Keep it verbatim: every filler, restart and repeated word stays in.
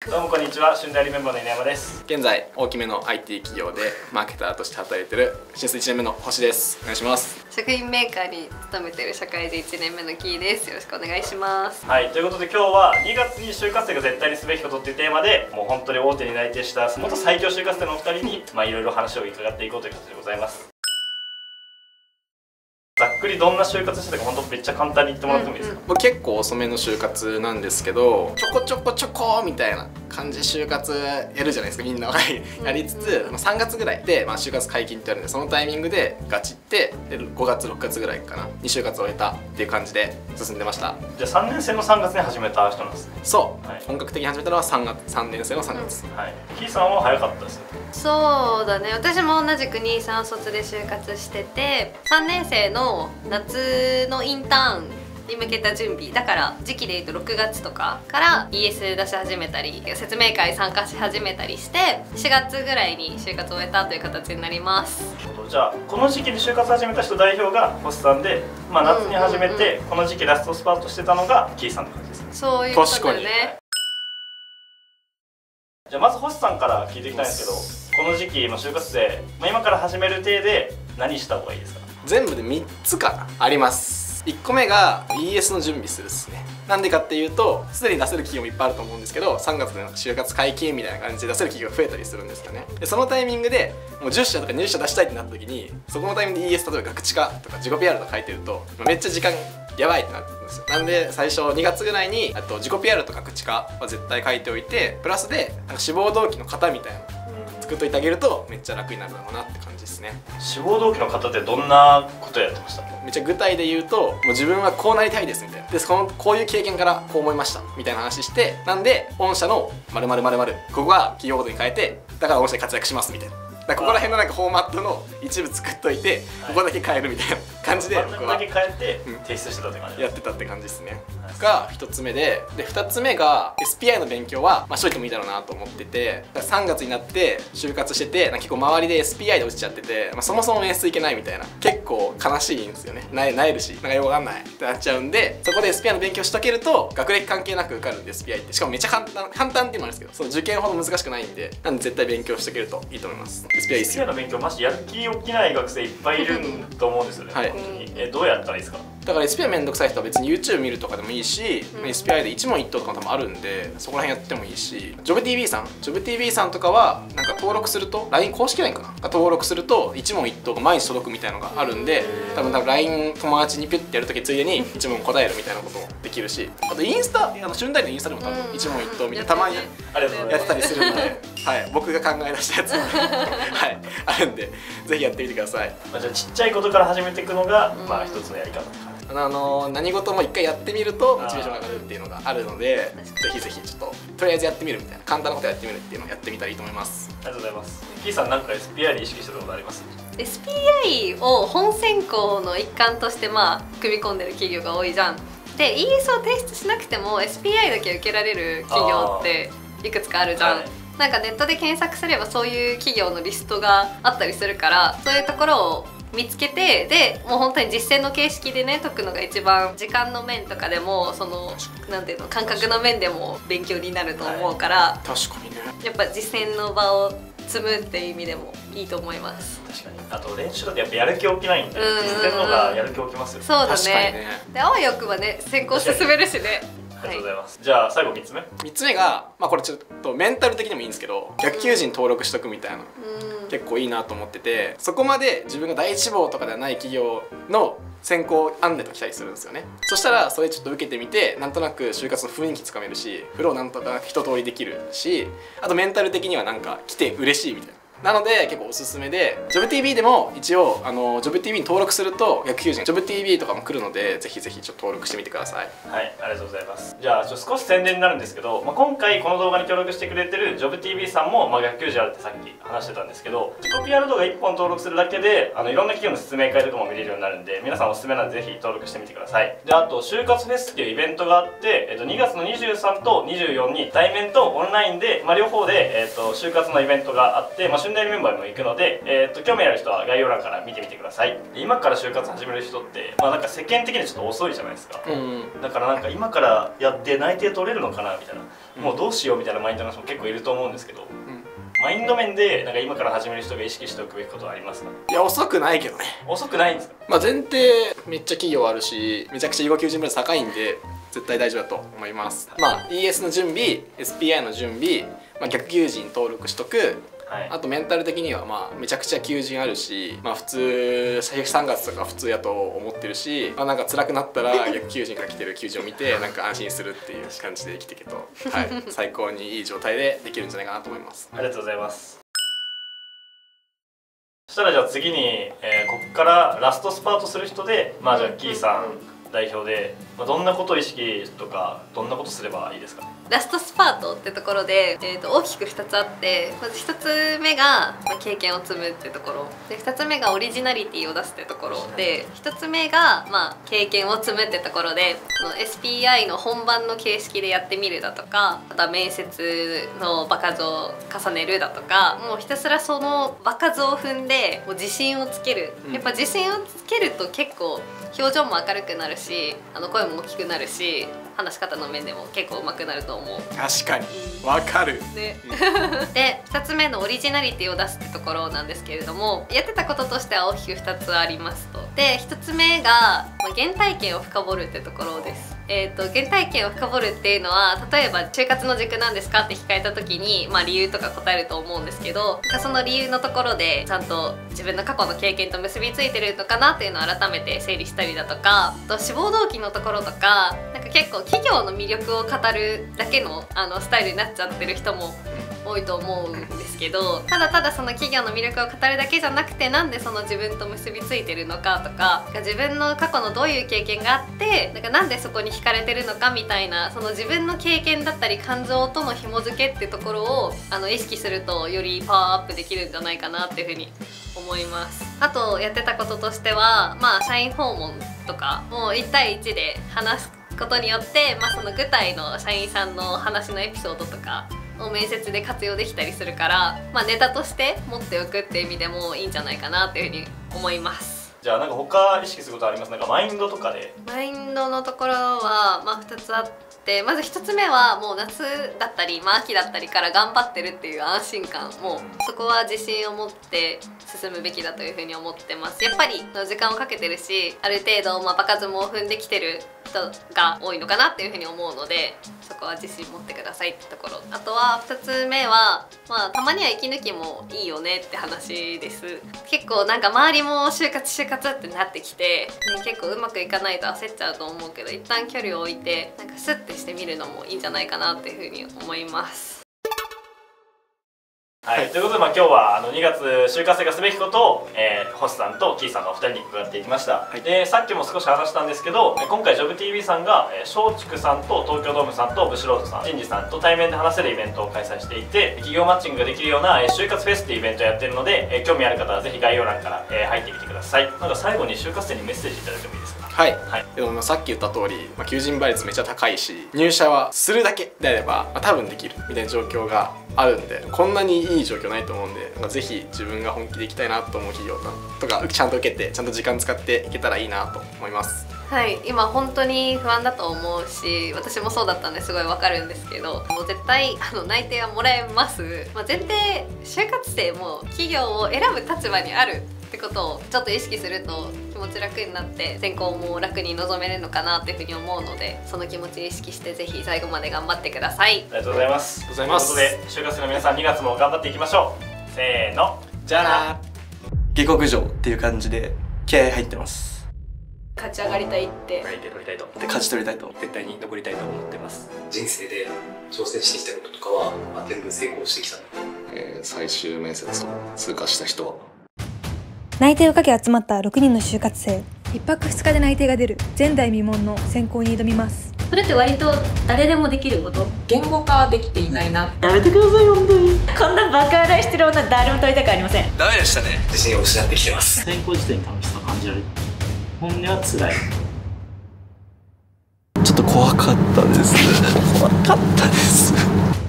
どうもこんにちは、春大リメンバーの稲山です。 現在大きめの アイティー 企業でマーケターとして働いている新卒いちねんめの星です。お願いします。 食品メーカーに勤めている社会人いちねんめのキーです。よろしくお願いします。 はい、ということで今日はにがつに就活生が絶対にすべきことっていうテーマで、もう本当に大手に内定した元最強就活生のお二人にまあいろいろ話を伺っていこうという形でございます。ざっくりどんな就活してたか本当めっちゃ簡単に言ってもらってもいいですか？ 僕結構遅めの就活なんですけど、ちょこちょこちょこみたいな感じで就活やるじゃないですか、みんなやりつつ、まあ、さんがつぐらいで、まあ、就活解禁ってあるんで、そのタイミングでガチってでごがつろくがつぐらいかなに就活を終えたっていう感じで進んでました。 じゃあさんねん生のさんがつに始めた人なんですね。 そう、 はい、 本格的に始めたのはさんがつさんねん生のさんがつ、 うん、はい。キーさんは早かったですね。 そうだね、私も同じくにさん卒で就活してて、さんねん生の夏のインターンに向けた準備だから、時期でいうとろくがつとかから イーエス 出し始めたり説明会参加し始めたりして、しがつぐらいに就活を終えたという形になります。 じゃあこの時期に就活始めた人代表が星さんで、まあ、夏に始めてこの時期ラストスパートしてたのがキーさんって感じですね。 そういうことだよね。 じゃあまず星さんから聞いていきたいんですけど、この時期、まあ、就活生、まあ、今から始める体で何した方がいいですか？ 全部でみっつかなあります。いっこめが イーエス の準備するっすね。なんでかっていうと、すでに出せる企業もいっぱいあると思うんですけど、さんがつで就活解禁みたいな感じで出せる企業が増えたりするんですよね。でそのタイミングでもうじゅっしゃとかにじゅっしゃ出したいってなった時に、そこのタイミングで イーエス 例えば学知化とか自己 ピーアール とか書いてるとめっちゃ時間やばいってなってるんですよ。なんで最初にがつぐらいにあと自己 ピーアール とか学知化は絶対書いておいて、プラスでなんか志望動機の型みたいな作っといてあげるとめっちゃ楽になるだろうなって感じですね。 志望動機の方ってどんなことやってました？ めっちゃ具体で言うと、もう自分はこうなりたいですみたいな、でこのこういう経験からこう思いましたみたいな話して、なんで御社の〇〇〇〇ここが企業ごとに変えて、だから御社で活躍しますみたいな、だからここら辺のなんかフォーマットの一部作っといて、ここだけ変えるみたいな感じで僕はだけ変えて提出してたって感じ、 やってたって感じですね。がひとつめで、でふたつめが エスピーアイ の勉強はまあしといてもいいだろうなと思ってて、さんがつになって就活してて、なんか結構周りで エスピーアイ で落ちちゃってて、まあ、そもそも面接いけないみたいな、結構悲しいんですよね。なえなえるし、なんかよくわかんないってなっちゃうんで、そこで エスピーアイ の勉強しとけると学歴関係なく受かるんで、 エスピーアイ ってしかもめっちゃ簡単簡単っていうのもあるんですけど、その受験ほど難しくないんで、なんで絶対勉強しとけるといいと思います。 エスピーアイ いいっすよ。 の勉強マジやる気起きない学生いっぱいいると思うんですよね。はい、えどうやったらいいですか？ だから エスピーアイ めんどくさい人は別に YouTube 見るとかでもいいし、うん、エスピーアイ で一問一答とかも多分あるんで、そこら辺やってもいいし、ジョブ ティービー さん、ジョブ ティービー さんとかはなんか登録すると ライン 公式 ライン かなが登録すると一問一答が毎日届くみたいなのがあるんで、多分多分 ライン 友達にピュッてやるときついでに一問答えるみたいなこともできるし、あとインスタ、あの春大のインスタでも多分一問一答みたいなたまにやってたりするので、はい、僕が考え出したやつはいあるんで、ぜひやってみてください。 まあじゃあちっちゃいことから始めていくのがまあ一つのやり方。 あの何事も一回やってみるとモチベーションが上がるっていうのがあるので、ぜひぜひちょっととりあえずやってみるみたいな、簡単なことやってみるっていうのをやってみたらいいと思います。 ありがとうございます。キーさん、なんか エスピーアイ で意識してたことあります？ エスピーアイ を本選考の一環としてまあ組み込んでる企業が多いじゃん。で イーエス を提出しなくても エスピーアイ だけ受けられる企業っていくつかあるじゃん。なんかネットで検索すればそういう企業のリストがあったりするから、そういうところを見つけて、でもう本当に実践の形式でね解くのが一番、時間の面とかでもそのなんていうの感覚の面でも勉強になると思うから、 はい、確かにね、 やっぱ実践の場を積むっていう意味でもいいと思います。 確かに。あと練習だとやっぱやる気起きないんで、実践の方がやる気起きますよね。 そうだね。 ねであわよくばね先行進めるしね。 ありがとうございます。はい、じゃあ最後みっつめ。 みっつめが、まあこれちょっとメンタル的にもいいんですけど、逆求人登録しとくみたいな、うん、結構いいなと思ってて、そこまで自分が第一志望とかではない企業の選考案内とか来たりするんですよね。そしたらそれちょっと受けてみて、なんとなく就活の雰囲気つかめるし、フローなんとか一通りできるし、あとメンタル的にはなんか来て嬉しいみたいな。なので結構おすすめで、ジョブ ティービー でも一応あの ジョブ ティービー に登録すると逆求人 ジョブ ティービー とかも来るので、ぜひぜひちょっと登録してみてください。 はい、ありがとうございます。じゃあちょっと少し宣伝になるんですけど、まあ、今回この動画に協力してくれてる ジョブ ティービー さんも、まあ、逆求人あるってさっき話してたんですけど、自己 ピーアール 動画いっぽん登録するだけであのいろんな企業の説明会とかも見れるようになるんで、皆さんおすすめなんでぜひ登録してみてください。であと就活フェスっていうイベントがあって、えっと、にがつのにじゅうさんとにじゅうよっかに対面とオンラインで、まあ、両方で、えっと、就活のイベントがあって、まあ、就旬代理メンバーにも行くので、えー、と興味ある人は概要欄から見てみてください。今から就活始める人って、まあ、なんか世間的にちょっと遅いじゃないですか、うん、だからなんか今からやって内定取れるのかなみたいな、うん、もうどうしようみたいなマインドの人も結構いると思うんですけど、うん、マインド面でなんか今から始める人が意識しておくべきことはありますか？ いや遅くないけどね。 遅くないんですか？まあ前提めっちゃ企業あるし、めちゃくちゃ囲碁求人倍率高いんで絶対大丈夫だと思います。まあ イーエス の準備、 エスピーアイ の準備、まあ、逆求人登録しとく、はい、あとメンタル的にはまあめちゃくちゃ求人あるし、まあ普通さんがつとか普通やと思ってるし、まあ、なんか辛くなったら逆求人から来てる求人を見てなんか安心するっていう感じで生きていけと、はい、最高にいい状態でできるんじゃないかなと思います。 ありがとうございます。そしたらじゃあ次に、えー、ここからラストスパートする人で、まあじゃあキーさん代表で、まあ、どんなことを意識とかどんなことすればいいですかね？ ラストスパートってところで、えー、と大きくふたつあって、まずひとつめが、まあ、経験を積むってところで、ふたつめがオリジナリティを出すってところで、ひとつめが、まあ、経験を積むってところで、この エスピーアイ の本番の形式でやってみるだとか、あとは面接の場数を重ねるだとか、もうひたすらその場数を踏んでもう自信をつける。やっぱ自信をつけると結構表情も明るくなるし、あの声も大きくなるし、話し方の面でも結構上手くなると思う。 確かにわかる、 ね、でふたつめのオリジナリティを出すってところなんですけれども、やってたこととしては大きくふたつありますと。でひとつめが、まあ、原体験を深掘るってところです。えーと、原体験を深掘るっていうのは、例えば就活の軸なんですかって聞かれた時に、まあ、理由とか答えると思うんですけど、その理由のところでちゃんと自分の過去の経験と結びついてるのかなっていうのを改めて整理したりだとか、あと志望動機のところとか、なんか結構企業の魅力を語るだけの、あのスタイルになっちゃってる人も多いと思うんですけど、ただただその企業の魅力を語るだけじゃなくて、なんでその自分と結びついてるのかとか、自分の過去のどういう経験があって、なんかなんでそこに惹かれてるのかみたいな、その自分の経験だったり感情との紐付けってところをあの意識すると、よりパワーアップできるんじゃないかなっていうふうに思います。あとやってたこととしては、まあ社員訪問とかもういち対いちで話すことによって、まあ、その具体の社員さんの話のエピソードとかを面接で活用できたりするから、まあ、ネタとして持っておくっていう意味でもいいんじゃないかなっていうふうに思います。 じゃあなんか他意識することあります？なんかマインドとかで。 マインドのところは、まあ、ふたつあって、まずひとつめはもう夏だったり、まあ、秋だったりから頑張ってるっていう安心感、もうそこは自信を持って進むべきだというふうに思ってます。やっぱり時間をかけてるし、ある程度、まあ、場数も踏んできてる人が多いのかなっていうふうに思うので、そこは自信持ってくださいってところ。あとはふたつめは、まあ、たまには息抜きもいいよねって話です。結構なんか周りも就活就活ってなってきて、ね、結構うまくいかないと焦っちゃうと思うけど、一旦距離を置いてなんかスッてしてみるのもいいんじゃないかなっていうふうに思います。 はい、ということで、まあ、今日はあのにがつ就活生がすべきことを、えー、星さんとキーさんのお二人に伺っていきました、はい、でさっきも少し話したんですけど、今回 ジョブティービー さんが松竹さんと東京ドームさんとブシロードさん、人事さんと対面で話せるイベントを開催していて、企業マッチングができるような就活フェスっていうイベントをやってるので、えー、興味ある方はぜひ概要欄からえー入ってみてください。なんか最後に就活生にメッセージいただいてもいいですか？ はい、はい、でもさっき言った通り、まあ、求人倍率めっちゃ高いし、入社はするだけであれば、まあ、多分できるみたいな状況があるんで、こんなにいい状況ないと思うんで、なんかぜひ自分が本気でいきたいなと思う企業とかちゃんと受けて、ちゃんと時間使っていけたらいいなと思います。 はい、今本当に不安だと思うし、私もそうだったんですごいわかるんですけど、もう絶対あの内定はもらえます。まあ、前提就活生も企業を選ぶ立場にあるってことをちょっと意識すると気持ち楽になって選考も楽に臨めるのかなっていうふうに思うので、その気持ち意識してぜひ最後まで頑張ってください。 ありがとうございます。 ありがとうございます。 ということで就活生の皆さん、にがつも頑張っていきましょう。せーの、 じゃあな。 下克上っていう感じで気合入ってます。 勝ち上がりたいって内定取りたいとで勝ち取りたいと絶対に残りたいと思ってます。 人生で挑戦してきたこととかは、まあ、全部成功してきたので、 えー、最終面接を通過した人は内定をかけ集まったろくにんの就活生。いっぱくふつかで内定が出る前代未聞の選考に挑みます。 それって割と誰でもできること。 言語化はできていないな。 やめてください本当に。こんなバカ笑いしてる女誰も取りたくありません。 ダメでしたね。自信を失ってきてます。 選考時点に楽しさを感じられる。本音は辛い。 ちょっと怖かったです。怖かったです。